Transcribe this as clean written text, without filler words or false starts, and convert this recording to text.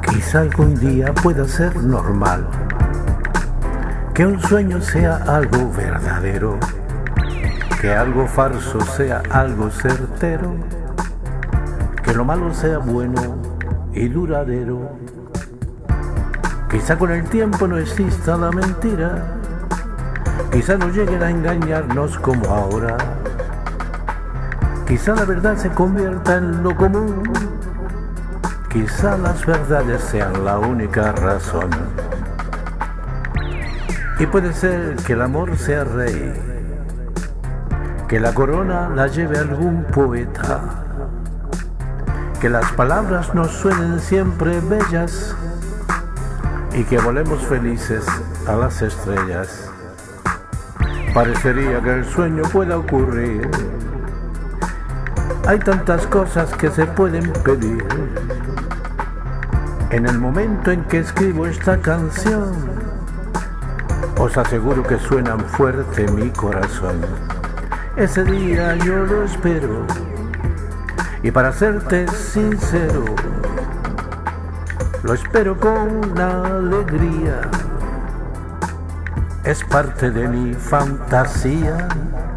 Quizá algún día pueda ser normal que un sueño sea algo verdadero, que algo falso sea algo certero, que lo malo sea bueno y duradero. Quizá con el tiempo no exista la mentira, quizá no lleguen a engañarnos como ahora, quizá la verdad se convierta en lo común, quizá las verdades sean la única razón. Y puede ser que el amor sea rey, que la corona la lleve algún poeta, que las palabras nos suenen siempre bellas y que volemos felices a las estrellas. Parecería que el sueño pueda ocurrir, hay tantas cosas que se pueden pedir. En el momento en que escribo esta canción, os aseguro que suenan fuerte mi corazón. Ese día yo lo espero, y para serte sincero, lo espero con alegría. Es parte de mi fantasía.